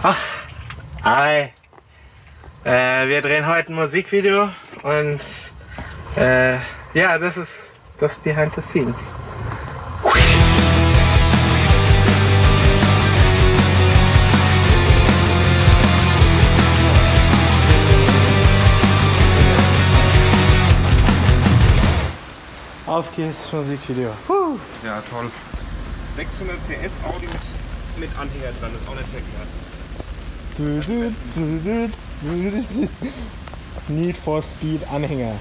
Ach, hi. Wir drehen heute ein Musikvideo und ja, das ist das Behind the Scenes. Auf geht's, Musikvideo. Ja, toll. 600 PS Audi mit Anhänger dran, ist auch nicht verkehrt. Need for Speed Anhänger.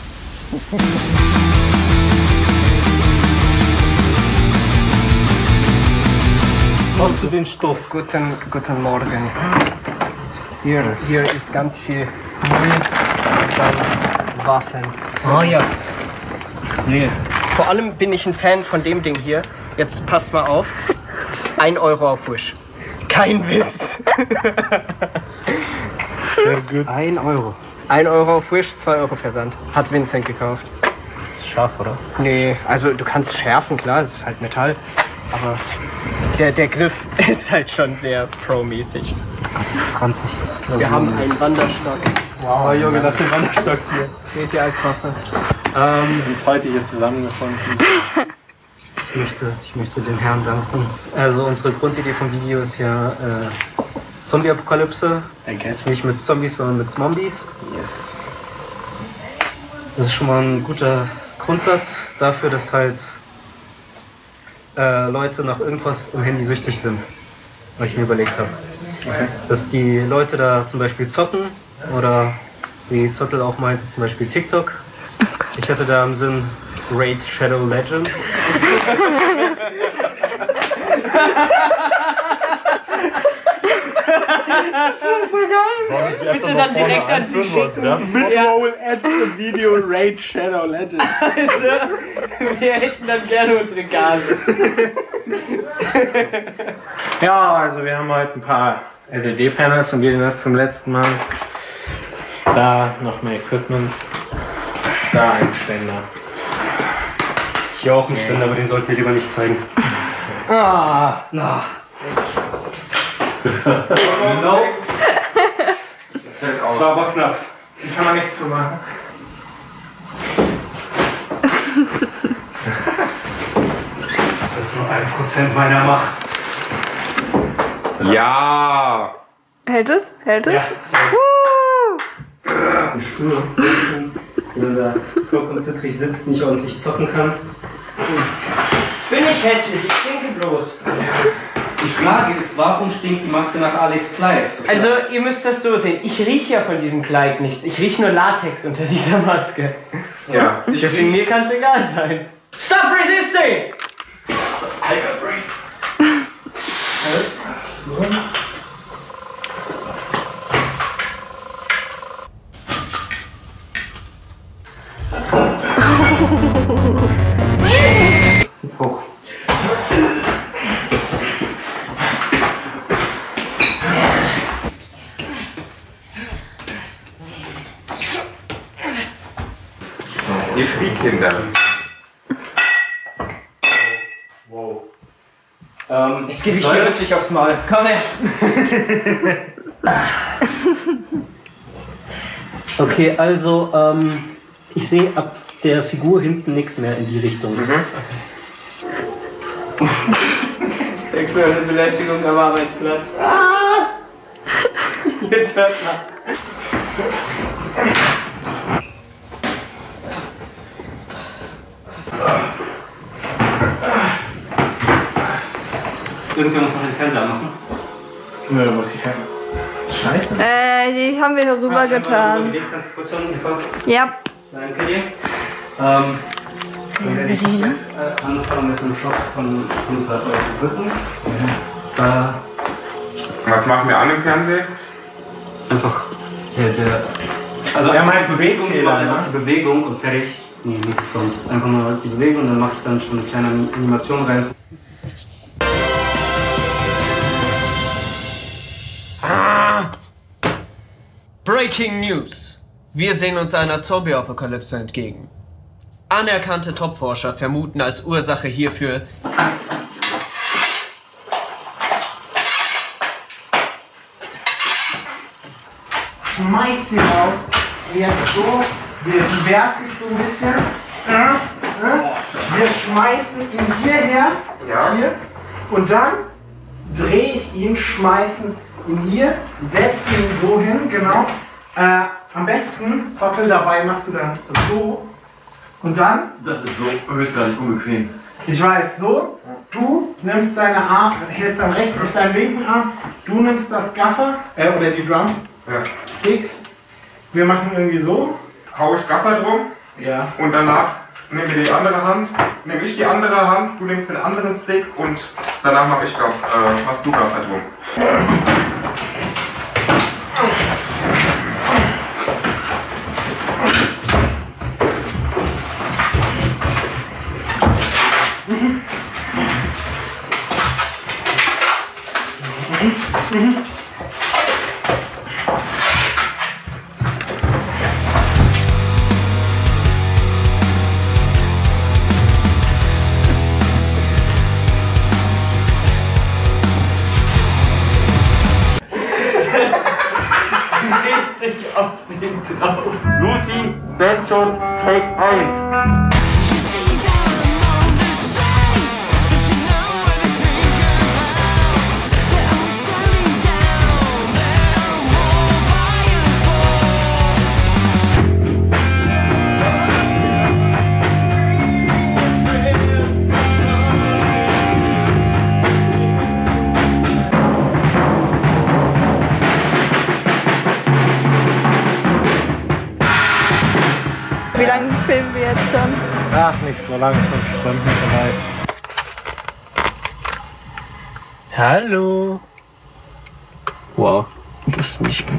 Hast du den Stoff? Guten Morgen. Hier ist ganz viel Müll und dann Waffen. Oh ja. Ich sehe. Vor allem bin ich ein Fan von dem Ding hier. Jetzt passt mal auf. 1 Euro auf Wish. Kein Witz. Sehr gut. 1 Euro. 1 Euro auf Wish, 2 Euro Versand. Hat Vincent gekauft. Das ist scharf, oder? Nee, also du kannst schärfen, klar, es ist halt Metall. Aber der Griff ist halt schon sehr pro-mäßig. Gott, das ist ranzig. Wir haben einen Wanderstock. Wow, Junge, das ist ein Wanderstock hier. Seht ihr als Waffe? Wir haben uns heute hier zusammengefunden. Ich möchte den Herrn danken. Also unsere Grundidee vom Video ist ja Zombie-Apokalypse. Nicht mit Zombies, sondern mit Zombies. Yes. Das ist schon mal ein guter Grundsatz dafür, dass halt Leute nach irgendwas im Handy süchtig sind. Was ich mir überlegt habe. Okay. Dass die Leute da zum Beispiel zocken oder wie Zottel auch meinte, zum Beispiel TikTok. Ich hatte da im Sinn Raid Shadow Legends. Das ist so geil. Bitte dann direkt an sie schicken. Midroll at the Video Raid Shadow Legends. Also, wir hätten dann gerne unsere Gase. Ja, also wir haben heute ein paar LED-Panels und gehen das zum letzten Mal. Da noch mehr Equipment. Da ein Ständer. Hier auch ein Ständer, aber den sollten wir lieber nicht zeigen. Ah! Na. No. Das war aber knapp. Die kann man nicht zumachen. Das ist nur 1% meiner Macht. Ja! Hält es? Hält es? Ja, Woo! Stuhl sitzen, wenn du da konzentriert sitzt, nicht ordentlich zocken kannst. Bin ich hässlich, ich stinke bloß. Die Frage ist, warum stinkt die Maske nach Alex Kleid? Also, ihr müsst das so sehen. Ich rieche ja von diesem Kleid nichts. Ich rieche nur Latex unter dieser Maske. Ja. Deswegen mir kann es egal sein. Stop resisting! I got brain. Hoch. Ihr Spielkinder. Wow. Jetzt gebe ich dir wirklich aufs Maul. Komm her! Okay, also, ich sehe ab der Figur hinten nichts mehr in die Richtung. Sexuelle Belästigung am Arbeitsplatz. Ah! Jetzt hört mal. Irgendwer muss noch den Fernseher machen. Nö, da muss ich keinen. Scheiße. Die haben wir hier rüber getan. Kannst du kurz hören, Eva? Ja. Danke dir. Dann werde ich jetzt anfangen mit dem Shop von unserer Rücken. Was machen wir an im Fernsehen? Einfach also Wir haben halt Bewegung, Bewegfehler, einfach ne? die Bewegung und fertig. Nee, nichts sonst. Einfach nur die Bewegung und dann mache ich dann schon eine kleine Animation rein. Breaking News. Wir sehen uns einer Zombie-Apokalypse entgegen. Anerkannte Topforscher vermuten als Ursache hierfür schmeißt sie raus. Jetzt so, wir bewehrst dich so ein bisschen. Wir schmeißen ihn hierher. Ja. Hier. Und dann drehe ich ihn, schmeißen ihn hier, setze ihn so hin, genau. Am besten, Zottel, dabei machst du dann so. Und dann? Das ist so höchstgradig unbequem. Ich weiß, so. Du nimmst deine Arme, hältst deinen rechten, nicht deinen linken Arm. Du nimmst das Gaffer, oder die Drum. Ja. X. Wir machen irgendwie so. Hau ich Gaffer drum. Ja. Und danach nehmen wir die andere Hand. Nehme ich die andere Hand, du nimmst den anderen Stick und danach machst du Gaffer drum. Lucy, Bandshot, Take 1. Wie lange filmen wir jetzt schon? Ach, nicht so lange, 5 Stunden vielleicht. Hallo. Wow, das ist nicht.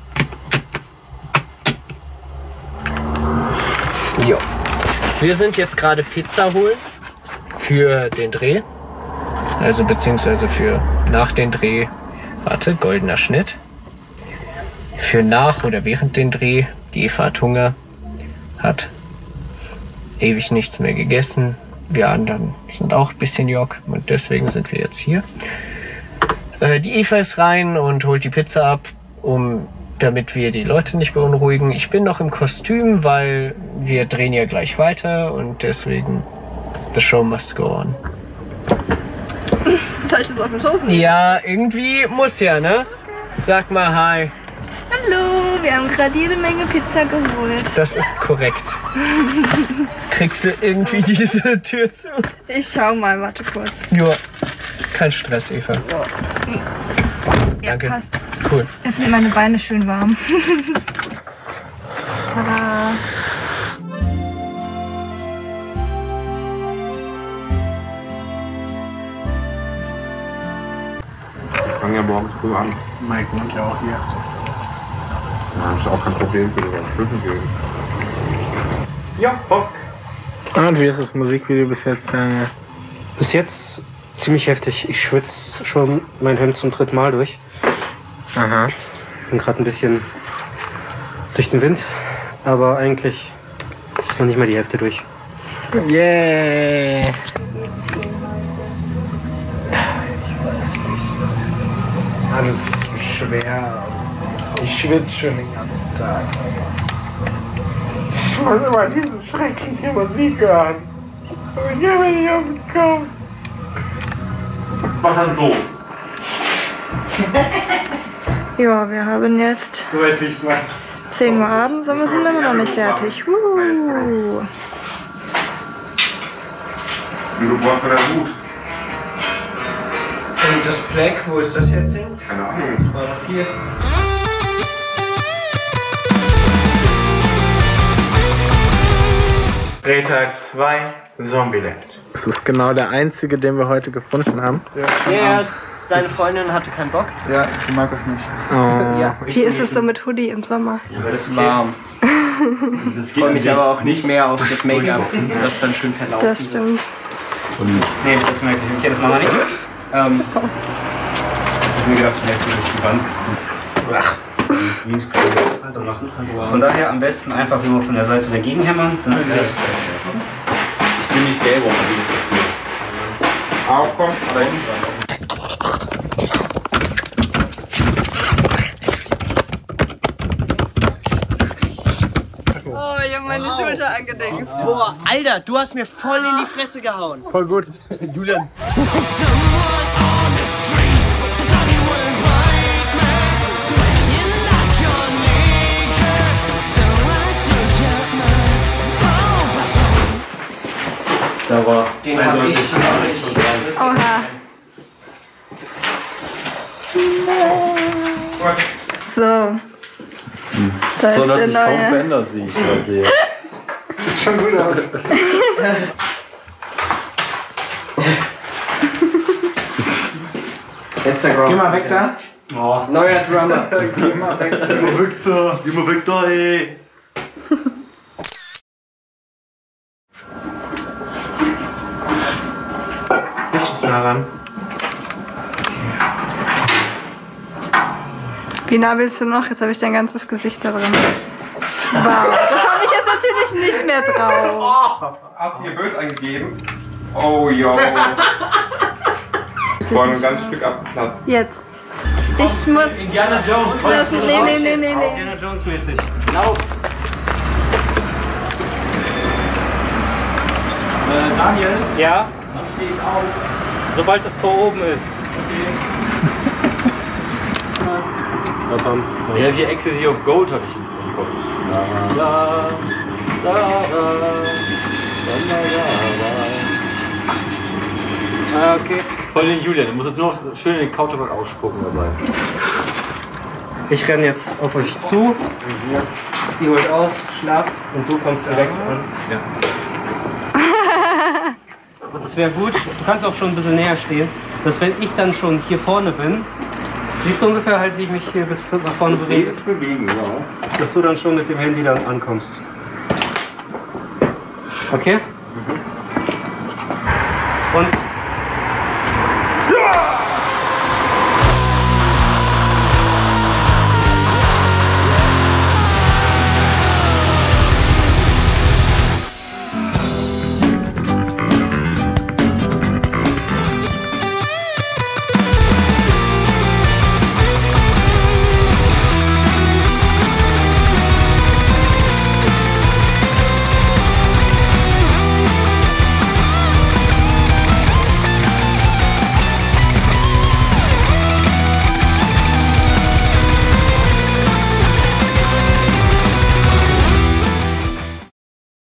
Jo. Wir sind jetzt gerade Pizza holen für den Dreh. Also beziehungsweise für nach den Dreh. Warte, goldener Schnitt. Für nach oder während den Dreh. Die Eva hat Hunger. Hat ewig nichts mehr gegessen. Wir anderen sind auch ein bisschen jock und deswegen sind wir jetzt hier. Die Eva ist rein und holt die Pizza ab, damit wir die Leute nicht beunruhigen. Ich bin noch im Kostüm, weil wir drehen ja gleich weiter und deswegen the show must go on. Soll ich das auf den Schoß nehmen? Ja, irgendwie muss ja, ne? Sag mal hi. Hallo, wir haben gerade jede Menge Pizza geholt. Das ist korrekt. Kriegst du irgendwie diese Tür zu? Ich schau mal, warte kurz. Ja, kein Stress, Eva. Ja, Danke. passt. Cool. Jetzt sind meine Beine schön warm. Tada. Wir fangen ja morgens früh an. Mike wohnt ja auch hier. Das ist auch kein Problem für den Schwimmen gehen. Ja, Bock. Und wie ist das Musikvideo bis jetzt, Daniel? Bis jetzt ziemlich heftig. Ich schwitze schon mein Hemd zum 3. Mal durch. Aha. Bin gerade ein bisschen durch den Wind, aber eigentlich ist noch nicht mal die Hälfte durch. Yeah. Alles so schwer. Ich schwitze schon den ganzen Tag. Ich muss immer diese schreckliche Musik hören. Aber ich habe nicht aus dem Kopf. Mach dann so. Ja, wir haben jetzt Du weißt, wie ich es meine. 10 Uhr abends und wir sind immer noch nicht fertig. Und du brauchst wieder Hut. Und das Black, wo ist das jetzt hin? Keine Ahnung. Das war noch hier. Drehtag 2, Zombieland. Das ist genau der einzige, den wir heute gefunden haben. Ja, seine Freundin hatte keinen Bock. Ja, ich mag das nicht. Oh. Ja, Wie ist es so mit Hoodie im Sommer? das ist warm. Ich freue mich aber auch nicht mehr auf das Make-up, das dann schön verlaufen Das stimmt. Nee, das ist merklich. Okay, das machen wir nicht. Ich hab mir gedacht, vielleicht durch die Wand. Von daher am besten einfach nur von der Seite dagegen hämmern. Dann bin ich der Aufkommen, da hinten. Schulter angedingst. Boah, Alter, du hast mir voll in die Fresse gehauen. Voll gut. Julian. Da war eindeutig schon dran. Oha. So. Da ist So hat der sich kaum neue. verändert, wie ich gerade sehe. Sieht schon gut aus. Instagram. Geh mal weg da. Oh, neuer Drummer. Geh mal weg. Geh mal weg da, ey! Richtig nah ran. Wie nah willst du noch? Jetzt habe ich dein ganzes Gesicht da drin. Wow, das habe ich jetzt natürlich nicht mehr drauf. Hast du hier böse eingegeben? Oh, yo. Voll ein ganzes Stück abgeplatzt. Jetzt. Ich muss. Indiana Jones. Nee. Indiana Jones mäßig. Lauf. Daniel? Ja? Dann stehe ich auf. Sobald das Tor oben ist. Okay. Ja, wie Ecstasy of Gold hatte ich im Kopf. Okay. Voll den Julian, du musst jetzt nur noch schön den Couchback ausspucken dabei. Ich renne jetzt auf euch zu. Ihr holt aus, schlagt und du kommst direkt an. Ja. Es wäre gut, du kannst auch schon ein bisschen näher stehen, dass wenn ich dann schon hier vorne bin, siehst du ungefähr halt, wie ich mich hier bis nach vorne bewege? Dass du dann schon mit dem Handy dann ankommst. Okay? Und